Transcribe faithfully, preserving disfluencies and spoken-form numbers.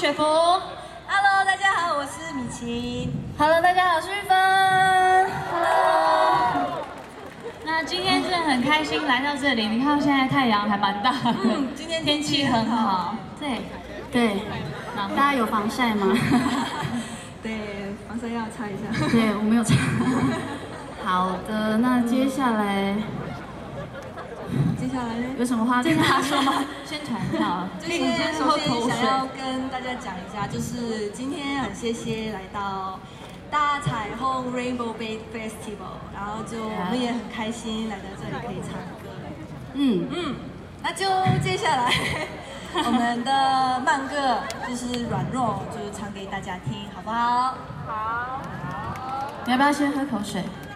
雪芙。 Hello， 大家好，我是米晴。 Hello， 大家好，我是玉芬。Hello。那今天真的很开心来到这里，你看到现在太阳还蛮大的， 嗯，今天天气很好。对对，大家有防晒吗？ 对，防晒要擦一下。 对，我没有擦。好的，那接下来。 接下来有什么话跟大家说吗？ 宣传好， 今天首先想要跟大家讲一下，就是今天很谢谢来到大彩虹 Rainbow Bay Festival， 然后就我们也很开心来到这里可以唱歌。嗯嗯，那就接下来我们的慢歌就是软弱，就是唱给大家听，好不好？ 好。你要不要先喝口水？